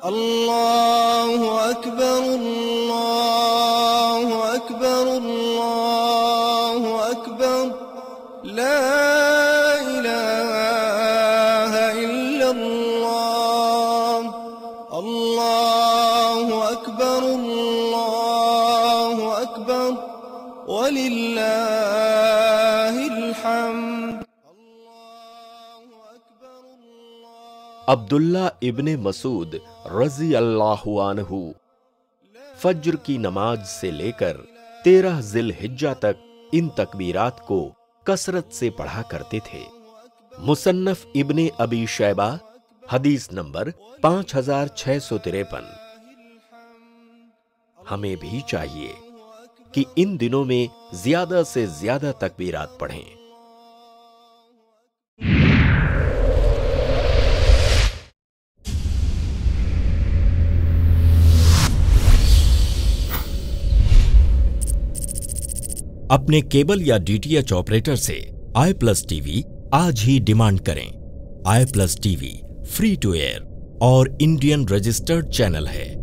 अल्लाहु अकबर अल्लाहु अकबर अल्लाहु अकबर ला इलाहा इल्लल्लाह अल्लाहु अकबर वलिल्लाहिल हम्द। अब्दुल्ला इब्ने मसूद रज़ी अल्लाहु अन्हु फज्र की नमाज से लेकर 13 ज़िल-हिज्जा तक इन तकबीरात को कसरत से पढ़ा करते थे। मुसन्नफ इब्ने अबी शैबा हदीस नंबर 5653। हमें भी चाहिए कि इन दिनों में ज्यादा से ज्यादा तकबीरात पढ़ें। अपने केबल या डीटीएच ऑपरेटर से आई+ टीवी आज ही डिमांड करें। आई+ टीवी फ्री टू एयर और इंडियन रजिस्टर्ड चैनल है।